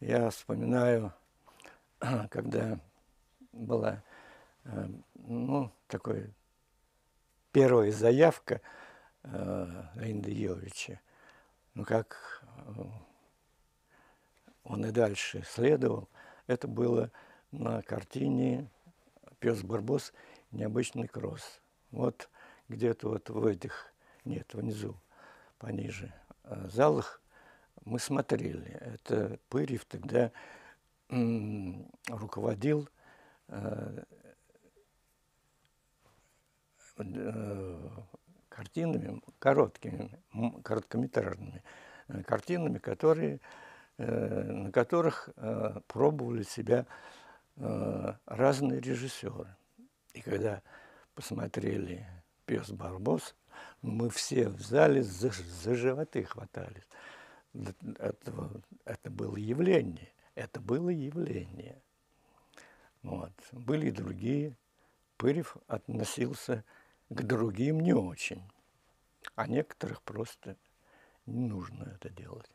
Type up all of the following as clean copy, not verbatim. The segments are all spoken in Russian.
Я вспоминаю, когда была, ну, такой первая заявка Леонида Йовича, ну, как он и дальше следовал, это было на картине «Пес Барбос. Необычный кросс». Вот где-то вот в этих, нет, внизу, пониже, залах мы смотрели. Это Пырьев тогда руководил картинами короткими, короткометражными картинами, которые, на которых пробовали себя разные режиссеры. И когда посмотрели «Пес Барбос», мы все в зале за животы хватались. Это было явление. Это было явление. Вот. Были и другие. Пырьев относился к другим не очень. А некоторых просто не нужно это делать.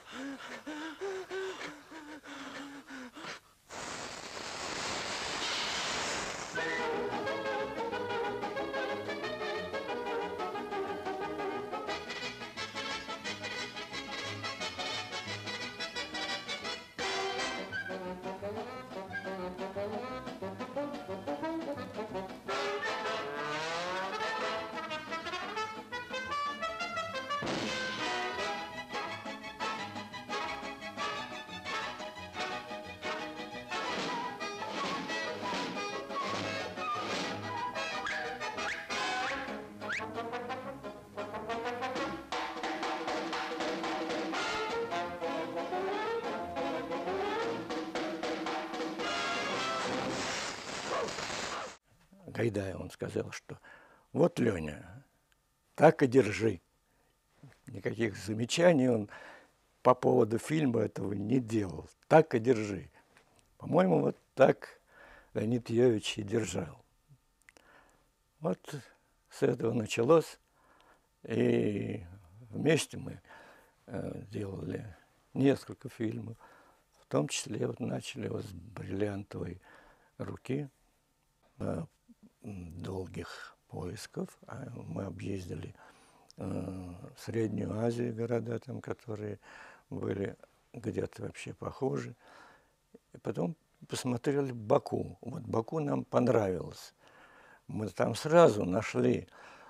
Гайдай, он сказал, что вот, Леня, так и держи. Никаких замечаний он по поводу фильма этого не делал. Так и держи. По-моему, вот так Леонид Йович и держал. Вот с этого началось. И вместе мы делали несколько фильмов. В том числе вот начали вот с «Бриллиантовой руки», долгих поисков. Мы объездили Среднюю Азию, города там, которые были где-то вообще похожи. И потом посмотрели Баку. Вот Баку нам понравилось. Мы там сразу нашли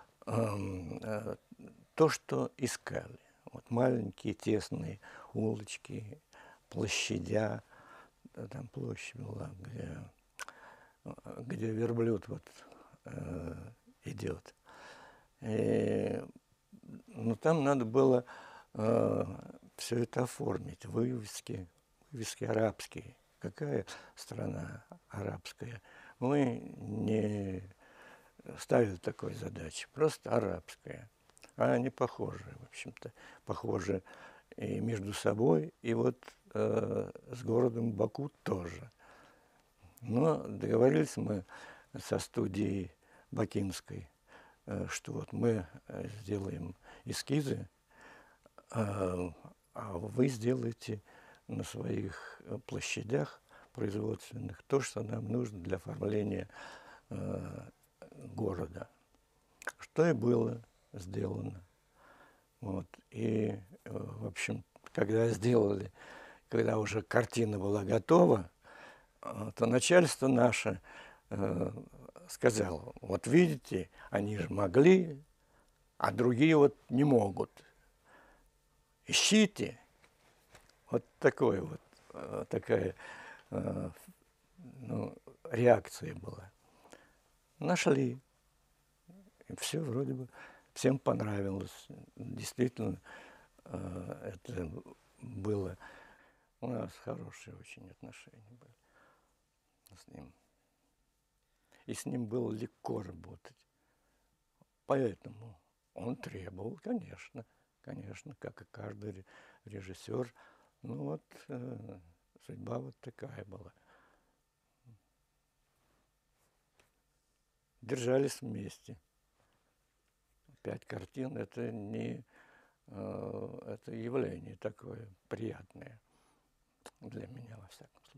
то, что искали. Вот маленькие тесные улочки, площадя. Там площадь была, где верблюд вот идет. Но там надо было все это оформить, вывески арабские. Какая страна арабская? Мы не ставили такой задачи, просто арабская. А они похожи, в общем-то, похожи и между собой, и вот с городом Баку тоже. Но договорились мы со студией бакинской, что вот мы сделаем эскизы, а вы сделаете на своих площадях производственных то, что нам нужно для оформления города. Что и было сделано. Вот. И, в общем, когда сделали, когда уже картина была готова, то начальство наше сказало: вот видите, они же могли, а другие вот не могут. Ищите. Вот такое вот, такая реакция была. Нашли. И все вроде бы всем понравилось. Действительно, это было... У нас хорошие очень отношения были с ним. И с ним было легко работать. Поэтому он требовал, конечно, как и каждый режиссер. Ну вот, судьба вот такая была. Держались вместе. 5 картин – это не это явление такое приятное. Для меня, во всяком случае.